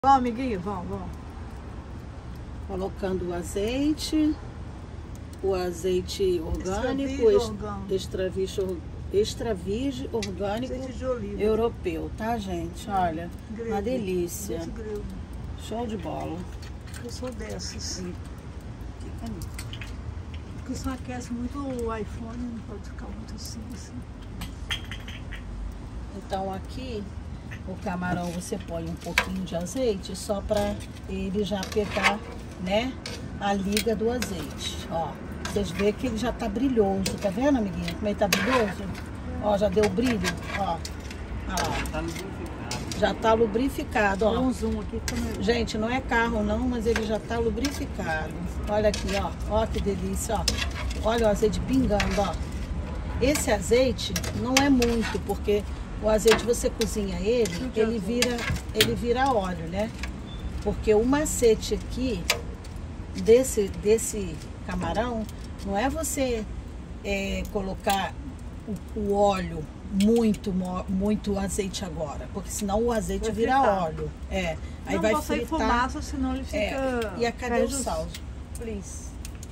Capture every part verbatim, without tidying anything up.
Vamos, amiguinho, vamos, vamos. Colocando o azeite, o azeite orgânico, extra virgem extra virgem orgânico europeu, tá, gente? Olha, grego, uma delícia. Show de bola. Eu sou dessas. Porque isso aquece muito o iPhone, não pode ficar muito assim, assim. Então aqui o camarão você põe um pouquinho de azeite só para ele já pegar, né, a liga do azeite. Ó, vocês veem que ele já tá brilhoso, tá vendo, amiguinha? Como ele tá brilhoso? Ó, já deu brilho, ó. Ó lá. Já tá lubrificado, ó. Um zoom aqui também. Gente, não é carro não, mas ele já tá lubrificado. Olha aqui, ó. Ó que delícia, ó. Olha o azeite pingando, ó. Esse azeite não é muito, porque o azeite você cozinha ele, ele vira, ele vira óleo, né? Porque o macete aqui desse, desse camarão não é você é, colocar o, o óleo muito, muito azeite agora, porque senão o azeite vai vira fritar. Óleo. É, aí não vai pode sair fumaça, senão ele fica. É. E a cadê o sal? Please.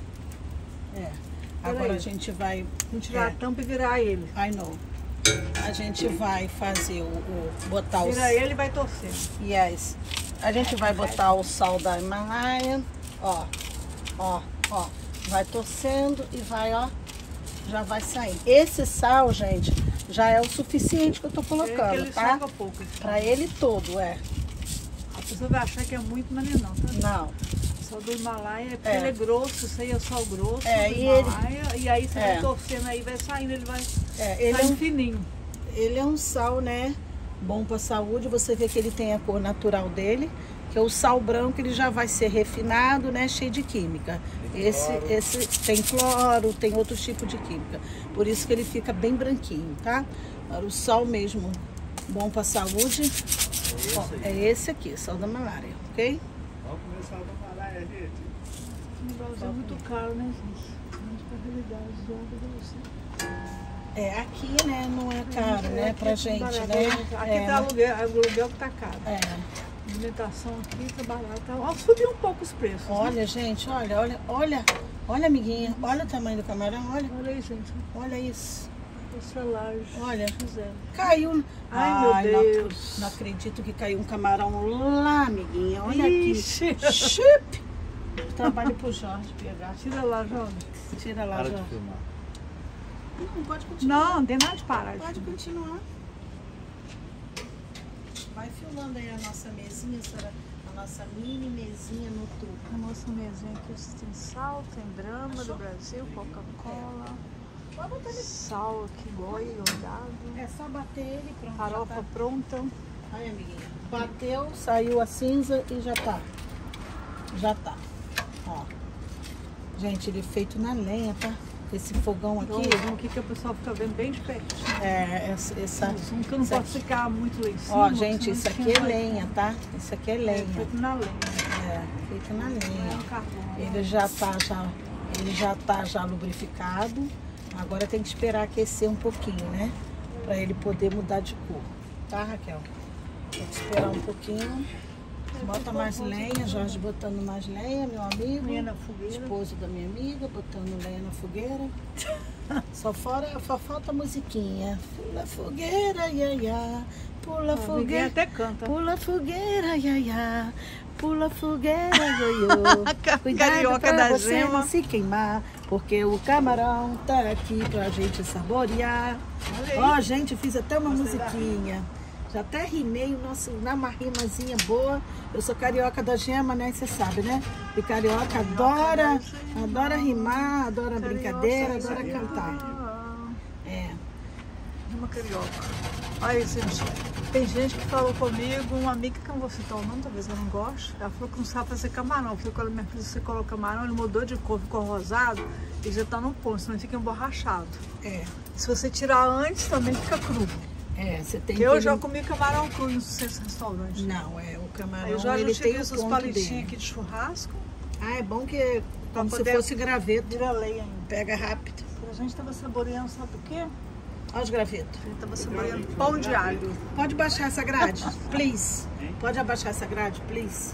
É. Agora a gente vai. Vamos tirar é. a tampa e virar ele. I know. A gente vai fazer o, o botar o. Vira ele e vai torcer. Yes. A gente vai botar o sal da Himalaia, ó, ó, ó, vai torcendo e vai, ó, já vai saindo. Esse sal, gente, já é o suficiente que eu tô colocando, é ele tá? Pouco, pra ele todo, é. A pessoa vai achar que é muito, mas não, tá? Não. O sal do Himalaia é porque é. ele é grosso, isso aí é sal grosso é, do e Himalaia, ele... e aí você é. vai torcendo aí, vai saindo, ele vai é, ele é um fininho. Ele é um sal, né, bom para a saúde. Você vê que ele tem a cor natural dele, que é o sal branco, ele já vai ser refinado, né, cheio de química. Esse, esse tem cloro, tem outros tipos de química. Por isso que ele fica bem branquinho, tá? Agora, o sal mesmo bom para a saúde é, ó, é esse aqui, sal da malária, ok? Vamos comer sal da malária, gente. O negócio é muito caro, né, gente? Mas para a realidade, já deve ser. É, aqui, né, não é caro, é, né, pra gente, barato, né? Aqui é, tá aluguel, aluguel que tá caro. É. A alimentação aqui tá barata. Ó, subiu um pouco os preços. Olha, né? gente, olha, olha, olha, olha, amiguinha, olha o tamanho do camarão, olha. Olha aí, gente. Olha isso. Essa laje. Olha, fizeram. Caiu. Ai, Ai, meu Deus. Não, não acredito que caiu um camarão lá, amiguinha. Olha Ixi. aqui. Chup. Trabalho pro Jorge pegar. Tira lá, Jorge. Tira lá, Para Jorge. de filmar. Não, pode continuar. Não, não tem nada de parar. Pode continuar. Vai filmando aí a nossa mesinha, será? A nossa mini mesinha no tubo. A nossa mesinha aqui tem sal, tem Brahma Achou? do Brasil, Coca-Cola. É. Sal aqui, goi, olhado. É só bater ele, pronto. Farofa tá. pronta. Aí, amiguinha. Bateu, saiu a cinza e já tá. Já tá. Ó. Gente, ele é feito na lenha, tá? Esse fogão aqui. Então, aqui que o pessoal fica vendo bem de perto. É, essa. essa que não pode ficar muito lá em cima. Ó, gente, isso aqui é lenha, tá? Isso aqui é lenha. É feito na lenha. É, feito na lenha. É um carvão, ele já tá já, ele já tá já lubrificado. Agora tem que esperar aquecer um pouquinho, né? Pra ele poder mudar de cor. Tá, Raquel? Tem que esperar um pouquinho. Bota mais lenha, Jorge botando mais lenha, meu amigo. Lenha na fogueira. Esposo da minha amiga, botando lenha na fogueira. Só, fora, só falta a musiquinha. Pula fogueira, ia, ia. Pula ah, fogueira. Até canta. Pula fogueira, ia, ia. Pula fogueira, ioiô. Cuidado pra da você gema. não se queimar, porque o camarão tá aqui pra gente saborear. Ó, oh, gente, fiz até uma você musiquinha. Dá. Já até rimei o nosso, na uma rimazinha boa. Eu sou carioca da gema, né? Você sabe, né? E carioca adora, adora rimar, adora brincadeira, adora cantar. É. Uma carioca. Aí, gente, tem gente que falou comigo, uma amiga que eu não vou citar o nome, talvez eu não goste. Ela falou que não sabe fazer camarão. Eu falei, quando minha filha você colocou camarão, ele mudou de cor, ficou rosado e já tá no ponto, senão ele fica emborrachado. É. Se você tirar antes, também fica cru. É, você tem que eu que... já comi camarão cru no restaurante. Não, é o camarão. Eu já ele tem os palitinhos aqui de churrasco. Ah, é bom que como se fosse graveto. Vira lenha. Pega rápido. A gente tava saboreando, sabe o quê? Olha os gravetos. A gente tava saboreando pão de alho. Pode baixar essa grade, please. Pode abaixar essa grade, please?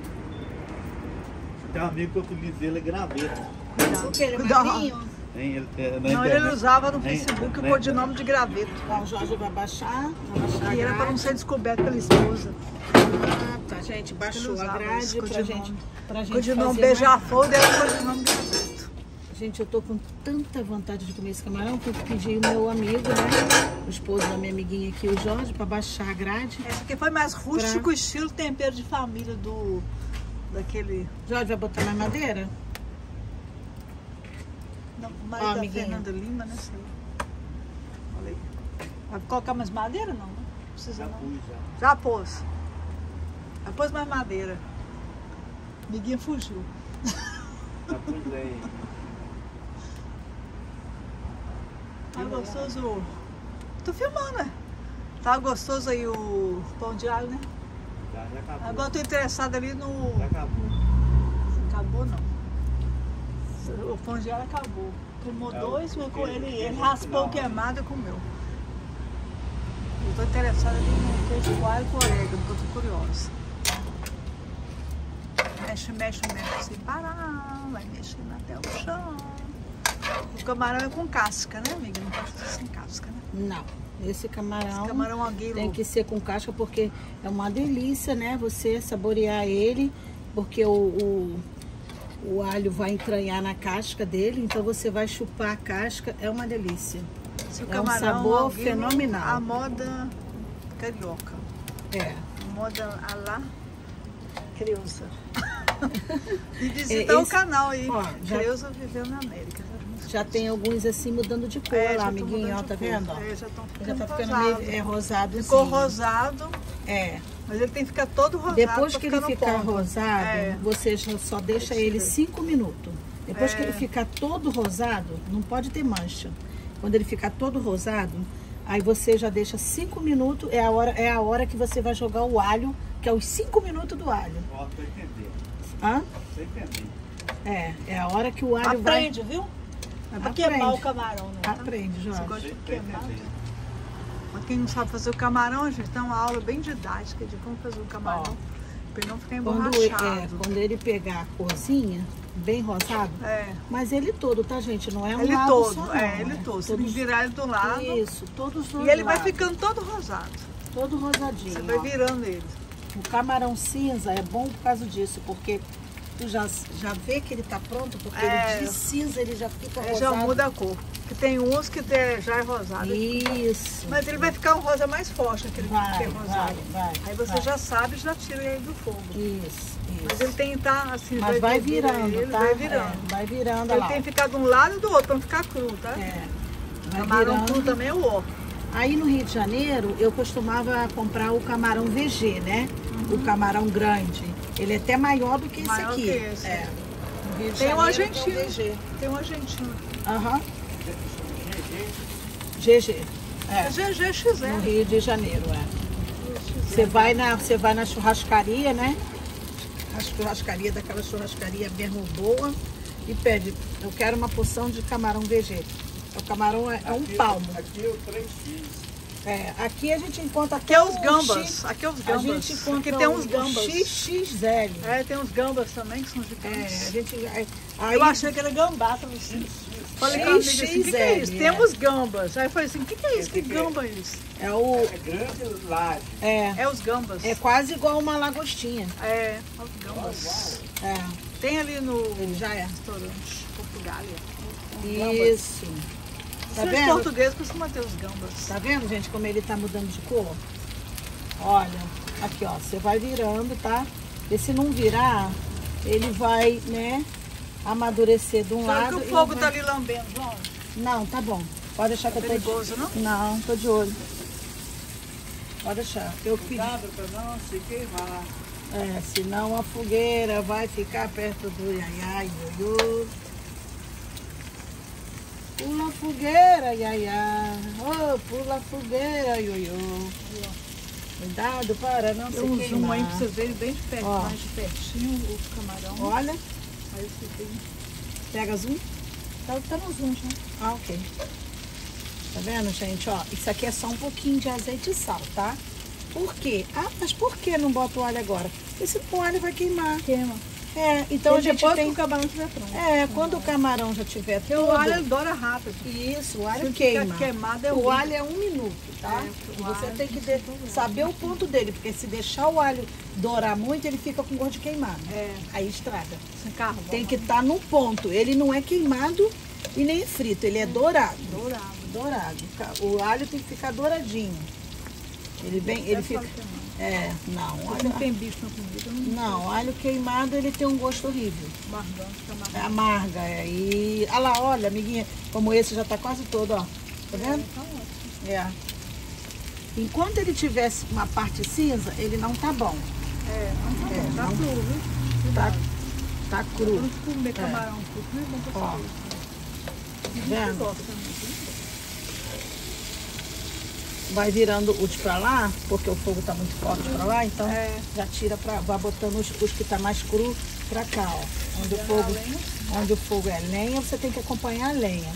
Tem um amigo que utiliza ele, é graveto. O que? Ele é Cuidado. magrinho? Hein? Ele, é, na Não, internet. ele usava no Hein? Facebook Né? o codinome de graveto. Ó, o Jorge vai baixar, vai baixar a E era para não grade. ser descoberto pela esposa. Ah, tá, gente, Ele baixou a usava grade esse pra codinome. gente, pra gente Codinome fazer beija-flor mais era codinome graveto. rápido. Gente, eu tô com tanta vontade de comer esse camarão que eu pedi o meu amigo, né, o esposo da minha amiguinha aqui, o Jorge, pra baixar a grade. Esse aqui foi mais rústico, Pra- estilo tempero de família do... daquele... Jorge, vai botar mais madeira? Não, o Ó, marido da amiguinha. Fernanda Lima, né? Sei. Olha aí. Vai colocar mais madeira? Não, né? Não precisa Já não. pus, já. Já pôs. Já pôs mais madeira. Amiguinha fugiu. Já pus aí. Tá gostoso. Tô filmando, né? Tá gostoso aí o pão de alho, né? Já, já acabou. Agora eu tô interessada ali no... Já acabou. Acabou não. O pão de alho acabou. Queimou É, dois, o colocou- que- ele, que ele no raspou o final, queimado e comeu. Eu tô interessada ali no queijo coalho com orégano, porque eu tô curiosa. Mexe, mexe, mexe sem parar, vai mexendo até o chão. O camarão é com casca, né, amiga? Não pode ser sem casca, né? Não, esse camarão, Esse camarão aguilo. tem que ser com casca porque é uma delícia, né, você saborear ele, porque o, o, o alho vai entranhar na casca dele, então você vai chupar a casca, é uma delícia. Esse é um camarão sabor aguilo, fenomenal. A moda carioca. É. A moda a lá Creuza. E visita É, o esse- canal aí. ó, já- Creuza viveu na América. Já tem alguns assim mudando de cor É, lá, já tô amiguinho, mudando ó, de tá cor. vendo? ó? É, já estão Já ficando tá ficando rosado. meio é, rosado. Ficou rosado, É. mas ele tem que ficar todo rosado. Depois pra que ele no ficar ponto. rosado, É. você já só deixa Deixa eu ele ver. cinco minutos. Depois que É. ele ficar todo rosado, não pode ter mancha. Quando ele ficar todo rosado, aí você já deixa cinco minutos, é a hora, é a hora que você vai jogar o alho, que é os cinco minutos do alho. Ó, tô entendendo. Hã? Tô entendendo. É, é a hora que o alho Aprende, viu? É pra Aprende. quemar o camarão, né? vai... Aprende, Você Jorge. gosta de Tô queimar. entendendo. Mas quem não sabe fazer o camarão, gente, tem uma aula bem didática de como fazer o camarão. Pra ele não ficar Quando, é, emborrachado. quando ele pegar a corzinha, bem rosado, É. mas ele todo, tá, gente? Não é um Ele lado todo, só, não, é, ele né? todo. Você tem que Todos- virar ele do lado. Isso, todos os dois E ele vai lados. ficando todo rosado. todo rosadinho. Você vai ó. virando ele. O camarão cinza é bom por causa disso, porque tu já, já vê que ele tá pronto, porque É. ele de cinza ele já fica Aí rosado. já muda a cor. Que tem uns que tem- já é rosado. Isso. Mas ele vai ficar um rosa mais forte, aquele que vai, é rosado. vai, vai. Aí você vai. já sabe e já tira ele do fogo. Isso, isso. Mas ele tem que estar assim, Mas vai vira virando, ele, tá? vai virando. É, vai virando, Ele lá. tem que ficar de um lado e do outro, pra não ficar cru, tá? É. Vai Camarão virando. cru também é o ó. Aí no Rio de Janeiro, eu costumava comprar o camarão V G, né? O camarão grande. Ele é até maior do que esse Maior aqui. que esse. É. No Rio de Tem um Janeiro, argentino. tem o V G. Tem um argentino. Aham. G G. É. G G X No L. Rio de Janeiro, é. Você vai na, você vai na churrascaria, né? A churrascaria, daquela churrascaria mesmo boa, e pede, eu quero uma porção de camarão V G. O camarão é, é um Aqui- palmo. Aqui é o três X. É, aqui a gente encontra Aqui é os o gambas. X- Aqui é os A gambas. gente encontra Aqui tem uns o gambas. X X L. É, tem uns gambas também que são É, gigantes. a gente, aí, aí- Eu achei que era gambá pra você. Falei com a amiga assim, o que, que é isso? X X L, Temos gambas. Aí eu falei assim, o que, que é isso? Que Esse aqui é- gamba é isso? é o É grande laje. é, É os gambas. é quase igual uma lagostinha. É, os gambas. É, Tem ali no ele já é. restaurante Portugália. Isso. Tá Tá vendo? português costuma ter os gambas. Tá vendo, gente, como ele tá mudando de cor? Olha, aqui, ó, você vai virando, tá? E se não virar, ele vai, né, amadurecer de um Só lado. que o e fogo vai- tá ali lambendo, João. Não, tá bom. Pode deixar que eu tô de... Perigoso, não? Não, tô de olho. Pode deixar. Eu pedi. Cuidado pra não se queimar. É, senão a fogueira vai ficar perto do iaiá, ioiô. Pula a fogueira, iaiá. Oh, pula a fogueira, ioiô. Cuidado para não se Tem um zoom queimar. aí pra vocês verem bem de perto, Ó. mais de pertinho o camarão. Olha, Aí você tem... pega zoom. Tá, tá no zoom já. Ah, ok. Tá vendo, gente? Ó, isso aqui é só um pouquinho de azeite e sal, tá? Por quê? Ah, mas por que não bota o alho agora? Porque senão o alho vai queimar. Queima. É, então E a gente depois tem... que o camarão estiver pronto. É, quando o camarão já tiver Porque todo... o alho ele doura rápido. Isso, o alho Se ele queima. ficar queimado, é o horrível. alho é um minuto, tá? É, E o você alho tem que tem de- que ser saber o ponto dele, porque se deixar o alho dourar muito, ele fica com gosto de queimado. É. Aí estraga. Sem carvão. Tem que estar no ponto. Ele não é queimado e nem frito, ele é dourado. Dourado. Dourado. O alho tem que ficar douradinho. Ele vem, ele Eu fica... falo que não. É, não. Porque não Alho... tem bicho na comida. Não. Não, alho queimado ele tem um gosto horrível. Margão, fica É margão. amarga. É, e... Olha lá, olha, amiguinha, como esse já tá quase todo, ó. Tá vendo? Tá ótimo. É. Enquanto ele tivesse uma parte cinza, ele não tá bom. É, não tá É, bom. Tá não- cru, viu? Tá, Cuidado. tá cru. Vamos comer camarão cru. Não é bom pra Ó. saúde. Tem gente que vendo? gosta muito. Vai virando o de pra lá, porque o fogo tá muito forte pra lá, então É. já tira pra. Vai botando os, os que tá mais cru pra cá, ó. Onde o fogo, lenha. onde o fogo é lenha, você tem que acompanhar a lenha.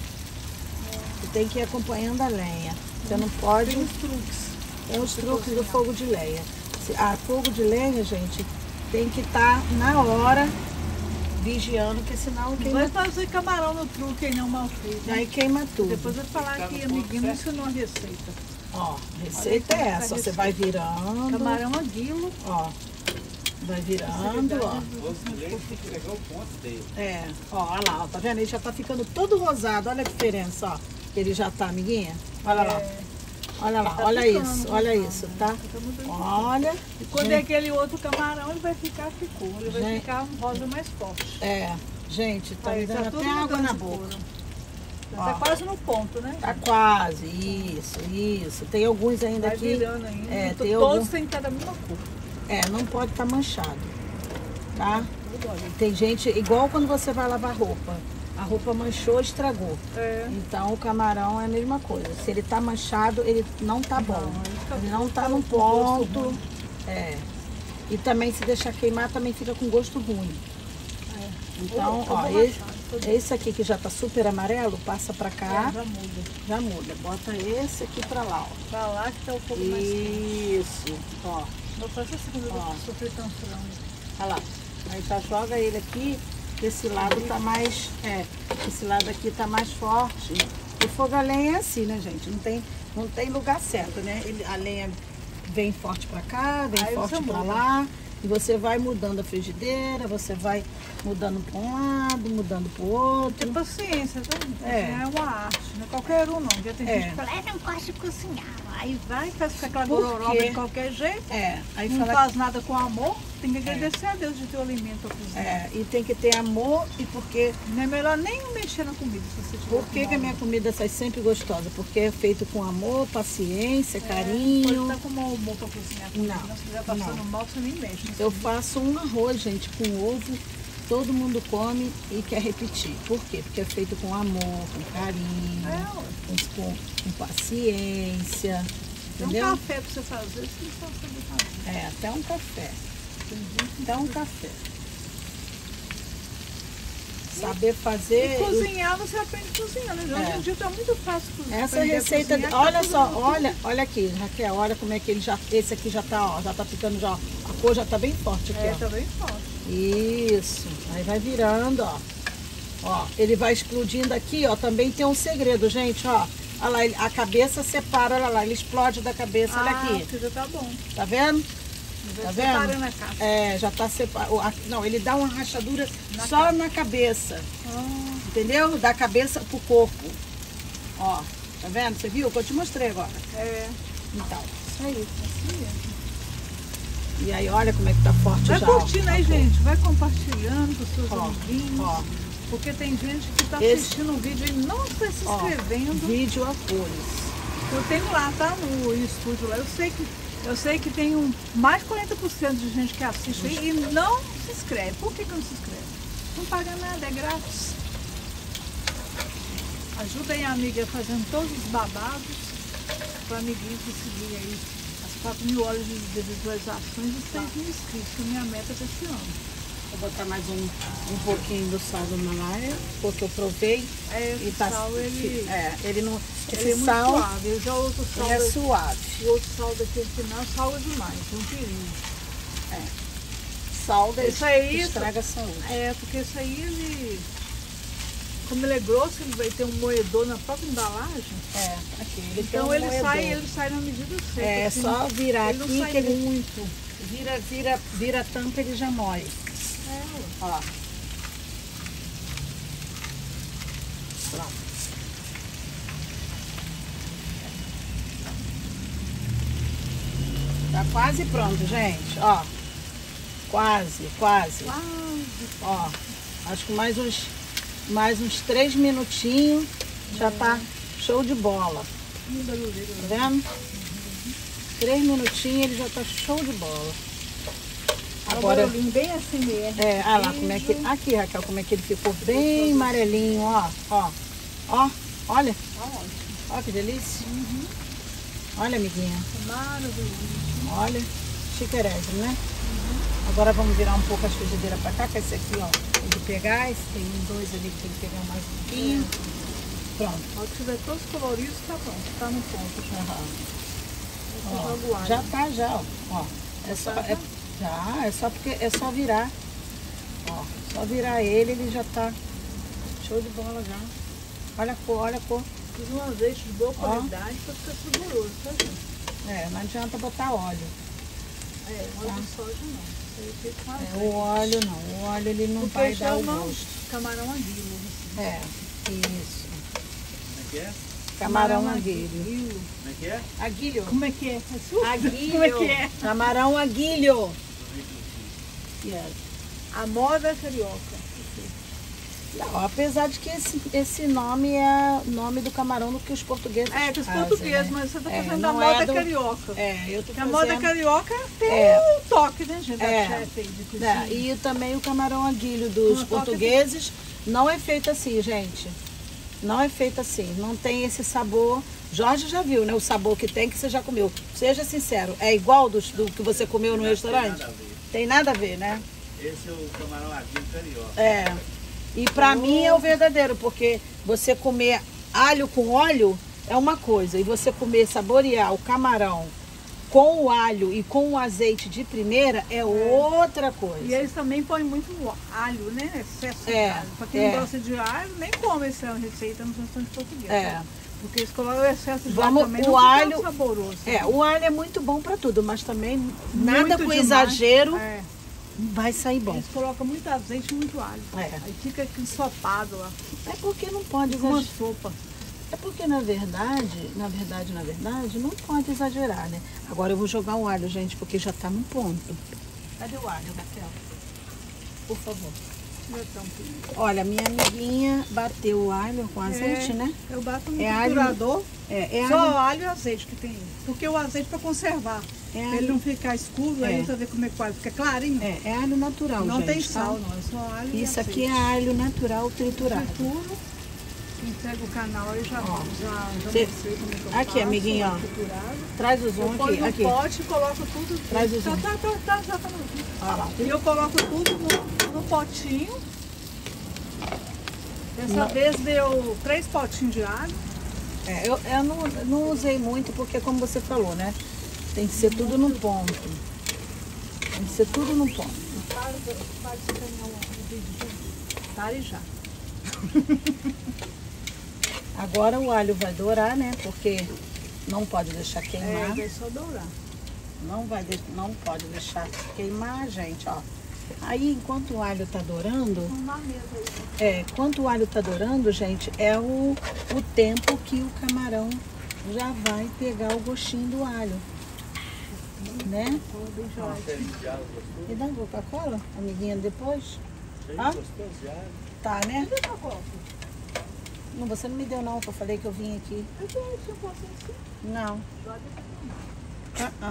Você tem que ir acompanhando a lenha. Você não pode. Tem os truques. Tem os truques do fogo de lenha. Se- Ah, fogo de lenha, gente, tem que estar na hora vigiando, porque senão Não queima, vai fazer camarão no truque aí não mal feito. aí queima tudo. Depois eu vou falar que a amiguinha me ensinou a receita. Ó, receita é essa, ó, você vai virando, Camarão aguilo. ó, vai virando, ó. Você tem que pegar o ponto dele. É, ó, olha lá, ó, tá vendo? Ele já tá ficando todo rosado, olha a diferença, ó. Ele já tá, amiguinha, olha lá, É, olha lá, tá olha ficando isso, olha rosado, isso, né? tá? Fica muito bem. Olha, E quando é gente, aquele outro camarão, ele vai ficar ficou. Ele vai Gente. ficar um rosa mais forte. é, gente, tá me Aí, dando tudo até água mudando na de boca. cor. Ó. Tá quase no ponto, né? Tá quase, isso, isso. Tem alguns ainda Vai aqui. virando ainda. É, To- tem Todos algum- têm que estar da mesma cor. É, não pode estar manchado, tá? Tudo ali. Tem gente, igual quando você vai lavar roupa. A roupa manchou, estragou. É. Então o camarão é a mesma coisa. Se ele tá manchado, ele não tá bom. Não, ele fica- Ele não tá fica no com gosto ponto. ruim. É. E também se deixar queimar, também fica com gosto ruim. É. Então, Ou- ou ó, borrachado, esse, tudo. esse aqui que já tá super amarelo, passa pra cá, É, já muda. já muda. Bota esse aqui pra lá, ó. Pra lá que tá o fogo mais quente. Isso, ó. Vou fazer assim quando eu Ó. vou sofrer tão frango. Olha lá. Aí tá, joga ele aqui, que esse lado tá mais. É, esse lado aqui tá mais forte. O fogo a lenha é assim, né, gente? Não tem, não tem lugar certo, né? Ele, a lenha vem forte pra cá, vem Aí forte você pra muda. lá. E você vai mudando a frigideira, você vai mudando pra um lado, mudando pro outro. Ter paciência, tá? É. É uma arte, não é qualquer um não. Porque tem É. gente que fala, é, não gosta de cozinhar. Aí vai, faz com aquela Por gororoba quê? de qualquer jeito. É, aí Não fala. faz nada com amor. Tem que agradecer a Deus de ter o alimento pra cozinhar. É, e tem que ter amor, e porque. Não é melhor nem mexer na comida se você tiver Por que, com que a minha amor. comida sai sempre gostosa? Porque é feito com amor, paciência, carinho. Pode estar com mau humor pra cozinhar. Não, Não, se estiver passando não. mal, você nem mexe. Eu faço um arroz, gente, com ovo, todo mundo come e quer repetir. Por quê? Porque é feito com amor, com carinho, É, ué. com, com, com paciência, Tem um entendeu? café pra você fazer, você não sabe fazer. É, até um café. Até um café. Saber fazer... E cozinhar, você aprende cozinhando. Hoje É. em dia tá muito fácil cozinhar. Essa aprender a receita, cozinhar, olha tá só, tudo- olha, olha aqui, Raquel, olha como é que ele já, esse aqui já tá, ó, já tá ficando já, ó, a cor já tá bem forte aqui, É, ó. tá bem forte. Isso, aí vai virando, ó. Ó, ele vai explodindo aqui, ó, também tem um segredo, gente, ó. Olha lá, ele- a cabeça separa, olha lá, ele explode da cabeça, olha Ah, aqui. que já tá bom. Tá vendo? Já Tá separando vendo? a casca. É, já tá separado. Não, ele dá uma rachadura Na só na cabeça, Ah, entendeu? Da cabeça pro corpo. Ó, tá vendo? Você viu que eu te mostrei agora? é, Então, isso aí. assim mesmo. E aí, olha como é que tá forte Vai já. ó. curtindo aí, gente. Vai compartilhando com os seus Ó, amiguinhos. ó. Porque tem gente que tá Esse- assistindo o vídeo e não está se Ó, inscrevendo. vídeo a cores. Eu tenho lá, tá? No estúdio lá. Eu sei que, eu sei que tem um, mais de quarenta por cento de gente que assiste aí e não se inscreve. Por que, que não se inscreve? Não paga nada, é grátis. Ajuda aí a amiga fazendo todos os babados para a amiguinha conseguir aí as quatro mil horas de de visualizações e seis mil inscritos, que é a minha meta desse ano. Vou botar mais um, um pouquinho do sal do Himalaia, porque eu provei. É, esse e tá, sal, ele, é, ele não. Esse ele é muito sal suave. Eu já outro sal ele é daqui, suave. o outro sal daqui final salga demais, é um perigo. É. Sal desse, Isso aí, estraga a saúde. É, porque isso aí ele, como ele é grosso, ele vai ter um moedor na própria embalagem. É, aqui. Ele Então tem um ele moedor. sai, ele sai na medida certa. É assim, só virar ele aqui não sai que ele muito. vira, vira, vira a tampa, ele já moe. É, Ó. Pronto. Tá quase pronto, gente. Ó. Quase, quase. quase. Ó. Acho que mais uns, mais uns três minutinhos já tá show de bola. Tá vendo? Três minutinhos ele já tá show de bola. Agora, bem assim mesmo. é, olha lá como é que. Aqui, Raquel, como é que ele ficou bem amarelinho, ó. Ó. Ó, olha. Ó que delícia. Uhum. Olha, amiguinha. Maravilhoso. Olha. Chiquérrimo, né? Uhum. Agora vamos virar um pouco a frigideira pra cá, que esse aqui, ó, tem que pegar. Esse tem dois ali que tem que pegar mais um pouquinho. É. Pronto. Quando tiver todos coloridos, tá bom. Tá no ponto já. Uhum. Ó, já tá, já, ó. ó. É só, é, já, é só porque é só virar. Ó, só virar ele, ele já tá show de bola já. Olha a cor, olha a cor. Fiz um azeite de boa qualidade para ficar saboroso, tá, gente? É, não adianta botar óleo. É, óleo tá? de soja não. Isso aí fica com azeite. É, o óleo não, o óleo ele não porque vai dar o chama gosto. camarão aguilo. Assim. É, isso. Como é que é? Camarão, Camarão aguilho. aguilo. Como é que é? Aguilho. Como é que é? É sua? Aguilho. Como é que é? Camarão aguilho. Yes. A moda carioca. Não, apesar de que esse, esse nome é o nome do camarão do que os portugueses É, que os fazem, portugueses, né? mas você tá É, fazendo a não moda é do- carioca. É, eu tô Porque a fazendo... moda carioca tem É. um toque, né, gente? Da É. chefe aí de cozinha. É, e também o camarão aguilho dos Um toque portugueses não é feito assim, gente. Não é feito assim, não tem esse sabor. Jorge já viu, né? O sabor que tem, que você já comeu. Seja sincero, é igual do, do que você comeu no Não restaurante? Tem nada a ver. Tem nada a ver, né? Esse é o camarão aguilho carioca. É. E pra mim é o verdadeiro, porque você comer alho com óleo é uma coisa, e você comer, saborear o camarão com o alho e com o azeite de primeira é, outra coisa. E eles também põem muito alho, né? Excesso de É, alho. Pra quem é. não gosta de alho, nem come essa receita no restaurante português. É. Tá? Porque eles colocam o excesso de Vamos- alho também, o não fica alho- saboroso. É, o alho é muito bom pra tudo, mas também nada Muito com demais. exagero É. vai sair bom. Eles colocam muito azeite e muito alho. É. Aí fica ensopado lá. É porque não pode Fica uma exagerar. sopa. É porque na verdade, na verdade, na verdade, não pode exagerar, né? Agora eu vou jogar o alho, gente, porque já tá no ponto. Cadê o alho, Raquel? Por favor. Já tá um pouquinho. Olha, minha amiguinha bateu o alho com azeite, É, né? Eu bato no É alho- triturador. É, é Só alho, alho e azeite que tem. Porque o azeite para conservar. é Pra ele alho, não ficar escuro, É. aí você vê como é que faz. Fica clarinho. é, é alho natural, Não gente, tem tá? sal, não. É só alho e Isso aqui é azeite. alho natural triturado. Trituro, entrega o canal aí já, Ó. já, já Cê- mostrei como é que eu Aqui, faço, amiguinha, ó. triturado. Traz o Eu zoom aqui, ponho no aqui. pote e coloco tudo. Traz o tá, zoom. tá, tá, tá, já tá no vídeo. Olha lá. E eu coloco tudo no, no potinho. Dessa Não. vez deu três potinhos de alho. É, eu eu não, não usei muito porque, como você falou, né? Tem que ser tudo no ponto. Tem que ser tudo no ponto. Para, para de ganhar o vídeo, gente. Pare já. Agora o alho vai dourar, né? Porque não pode deixar É, queimar. vai só dourar. Não, vai de- não pode deixar queimar, gente, ó. Aí, enquanto o alho tá dourando, Vamos na mesa aí. é, enquanto o alho tá dourando, gente, é o, o tempo que o camarão já vai pegar o gostinho do alho. Né? Fala bem Uma gelado. série de alho gostoso. E dá Coca-Cola, amiguinha, depois? Cheio Ah? gostoso de alho. Tá, né? Cadê tua copa? Não, você não me deu não, que eu falei que eu vim aqui. Eu tenho esse potinho assim. Não. Pode Ah, ah.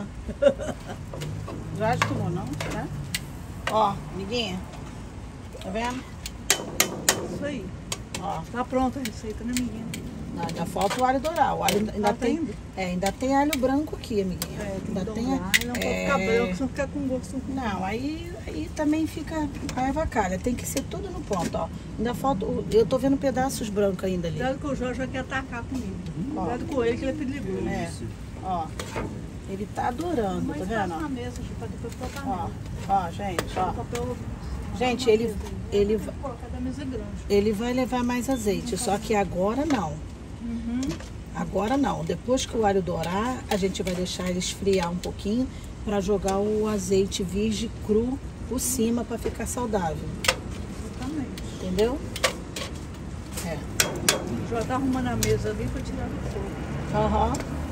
Já tomou, não? Tá? Ó, amiguinha. Tá vendo? Isso aí. Ó. Tá pronta a receita, né, amiguinha? Não, ainda falta o alho dourar. O alho ainda, ainda Ah, tem. tem? É, ainda tem alho branco aqui, amiguinha. É, tem ainda que tem. dourar. Ele não pode é, ficar branco, senão fica com gosto ruim. Não, aí, aí também fica a avacalha. Tem que ser tudo no ponto, ó. Ainda falta... o- Eu tô vendo pedaços brancos ainda ali. Cuidado que o Jorge vai quer atacar comigo. Ó. Cuidado com ele que ele é perigoso. É, ó. Ele tá adorando, Mas tá tá vendo? na mesa, pra depois botar Ó, nele. ó, gente, ó. O papel... Gente, ele, ele, Tem que colocar da mesa grande. ele vai levar mais azeite, só que agora não. Uhum. Agora não. Depois que o alho dourar, a gente vai deixar ele esfriar um pouquinho para jogar o azeite virgem cru por cima para ficar saudável. Exatamente. Entendeu? É. O Jorge tá arrumando a mesa ali pra tirar do fogo. Aham.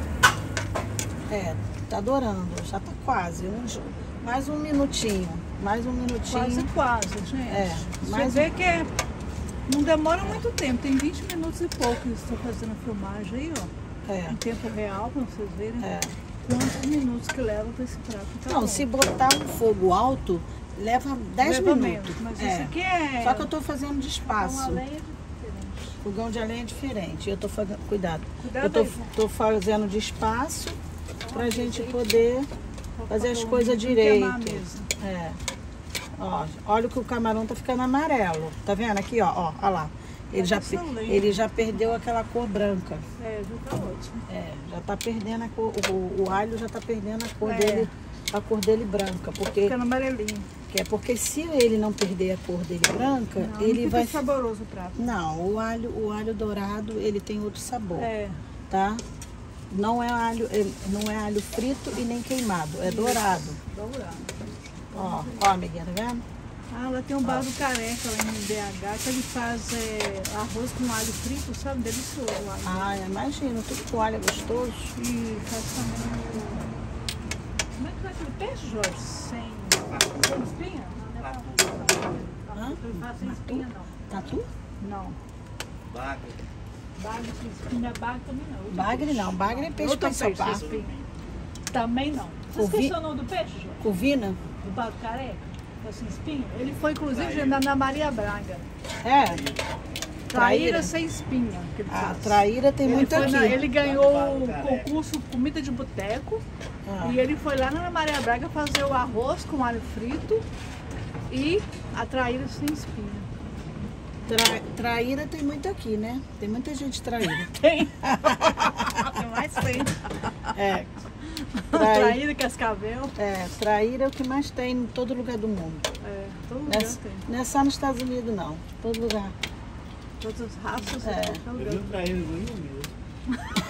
É, tá adorando. Já tá quase. Um, mais um minutinho. Mais um minutinho. Quase, quase, gente. É, Você mais vê que é... não demora muito tempo. Tem vinte minutos e pouco que estou fazendo a filmagem aí, ó. É. Em tempo real, pra vocês verem É. quantos minutos que leva pra esse prato. Tá Não, bom. se botar um fogo alto, leva dez Leva minutos. menos, mas É. isso aqui é... Só que eu tô fazendo de é espaço. uma lenha diferente. Fogão de lenha é diferente. Eu tô fazendo. Cuidado. Cuidado eu tô, aí, João. tô fazendo de espaço pra gente poder fazer as Pra coisas não direito. queimar a mesa. É. Ó, olha que o camarão tá ficando amarelo. Tá vendo aqui, ó? Ó, ó lá. Ele já, pe- excelente. ele já perdeu aquela cor branca. É, já tá ótimo. É, já tá perdendo a cor. O, o alho já tá perdendo a cor É. dele, a cor dele branca. Porque, Ficando amarelinho. que é porque se ele não perder a cor dele branca, Não, ele não fica vai. saboroso o prato. Não, o alho, o alho dourado, ele tem outro sabor. É, Tá? Não é alho, é- não é alho frito e nem queimado, é dourado. dourado. Ó, ó, amiguinha, tá vendo? Ah, lá tem um bar do Careca lá em B H que ele faz é, arroz com alho frito, sabe? Delicioso o alho. Ah, imagina, tudo com alho é gostoso. E faz também o... Como é que faz aquele peixe, Jorge? Sem, sem espinha? Não, não é pra- Hã? Ele faz sem espinha, não. Tatu? Não. Bagre. Bagre sem espinha, bagre também não. Outro Bagre peixe. não, bagre é peixe Outro pra peixe sem ensopar. espinha. Também não. Você Ouvi- esqueceu o nome do peixe, Jorge? Corvina? Do bar do Careca? Faz sem espinha? Ele foi, inclusive, na Ana Maria Braga. É. Traíra Traíra? sem espinha. Que ele A faz. traíra tem Ele, muito foi aqui. na- ele ganhou o Careca. concurso Comida de Boteco Ah. e ele foi lá na Ana Maria Braga fazer o arroz com alho frito e a traíra sem espinha. Tra- traíra tem muito aqui, né? Tem muita gente traíra. Tem. Tem mais tem. É. Traíra, Traíra, cascavel. é, traíra é o que mais tem em todo lugar do mundo. É, todo Não lugar é, tem. não é só nos Estados Unidos, não. Todo lugar. Todas as raças. É. todo Eu lugar. vi um traíra no Rio mesmo.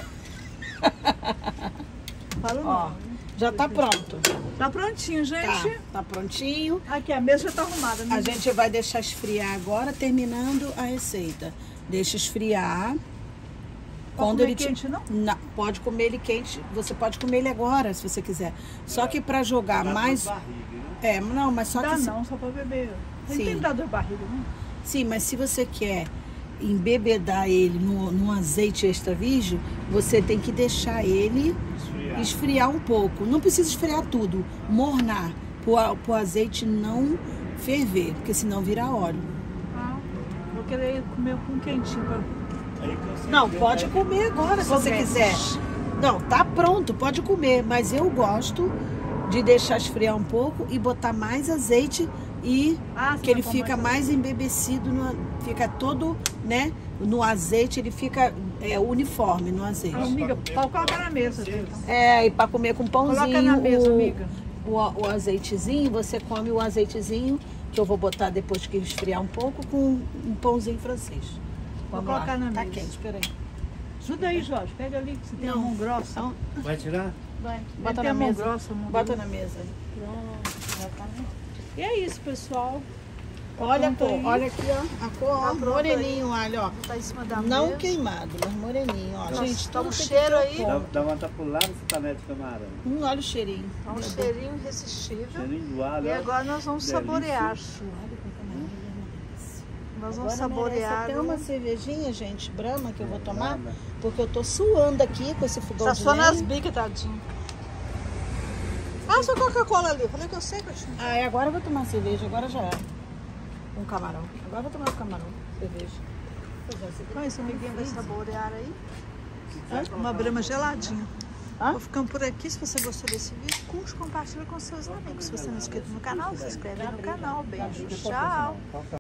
Fala o Ó, nome. já tá pronto. Tá prontinho, Tá, gente. tá prontinho. Aqui, a mesa já tá arrumada. Né? A gente vai deixar esfriar agora, terminando a receita. Deixa esfriar. Pode Quando comer ele ti- quente, não? Não, pode comer ele quente. Você pode comer ele agora, se você quiser. Só que para jogar Dá mais, dor de barriga, né? é, não, mas só Dá que se- não, só pra beber. Ele Sim. tem dado dor de barriga, não? sim, mas se você quer embebedar ele no, no azeite extra virgem, você tem que deixar ele Esfriar. esfriar um pouco. Não precisa esfriar tudo, mornar, para o azeite não ferver, porque senão vira óleo. Ah, vou querer comer com quentinho. Pra... Aí que você Não, vê, pode né? comer agora se você Foguete. quiser. Não, tá pronto, pode comer, mas eu gosto de deixar esfriar um pouco e botar mais azeite e Ah, que ele fica mais embebecido, no- fica todo, né, no azeite, ele fica é, uniforme no azeite. Ah, amiga, pode colocar na mesa. Então. É, e para comer com pãozinho, Coloca na mesa, o, amiga. o, o azeitezinho, você come o azeitezinho, que eu vou botar depois que esfriar um pouco, com um pãozinho francês. Vou Vamos lá. colocar na Tá mesa. quente, peraí. Ajuda aí, Jorge. Pega ali, que você tem a Não. mão grossa. Então, Vai tirar? Vai. bota Ele tem na a mão mesa. grossa, a mão Bota grossa. na mesa. Pronto, já tá, né? E é isso, pessoal. Olha a Pronto cor, aí. olha aqui, ó. A cor, ó, Tá pronto moreninho o alho, ó. Tá em cima da Não mesa. queimado, mas moreninho, ó. Nossa, Gente, tá tudo um tem que cheiro ter aí. o Dá, ponto. dá vontade de pular nesse panela de camarão. Um olha o cheirinho. Tá um cheirinho irresistível. Cheirinho do alho. E ó. agora nós vamos Delícia. saborear. Nós vamos Agora merece saborear. até uma cervejinha, gente, Brahma, que eu vou tomar, Brahma. porque eu tô suando aqui com esse fogão Tá de só nas lenha. bicas, tadinho. Ah, sua Coca-Cola ali. Eu falei que eu sei que eu tinha. Ah, e agora eu vou tomar cerveja, agora já é. Um camarão. Agora eu vou tomar um camarão, cerveja. Mas esse amiguinho vai saborear aí. Vai Uma brama geladinha. Hã? Vou ficando por aqui. Se você gostou desse vídeo, curte, compartilha com seus amigos. Se você não é inscrito no canal, se inscreve no canal. Beijos, tchau!